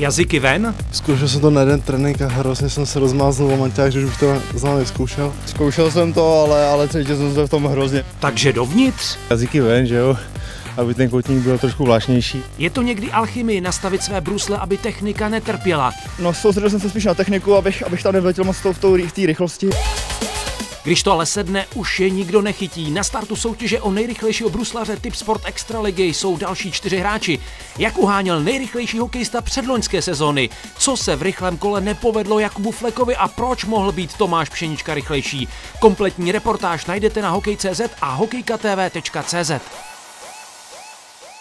Jazyky ven? Zkoušel jsem to na jeden trénink a hrozně jsem se rozmáznul o manťák, že už to znám neskoušel. Zkoušel jsem to, ale cítil jsem se v tom hrozně. Takže dovnitř? Jazyky ven, že jo? Aby ten koutník byl trošku vláčnější. Je to někdy alchymii nastavit své brusle, aby technika netrpěla. No, soustředil jsem se spíš na techniku, abych tam nevletěl moc v té rychlosti. Když to ale sedne, už je nikdo nechytí. Na startu soutěže o nejrychlejšího bruslaře Tip Sport Extraligy jsou další 4 hráči. Jak uháněl nejrychlejší hokejista předloňské sezóny? Co se v rychlém kole nepovedlo Jakubu Flekovi a proč mohl být Tomáš Pšenička rychlejší? Kompletní reportáž najdete na hokej.cz a hokejkatv.cz.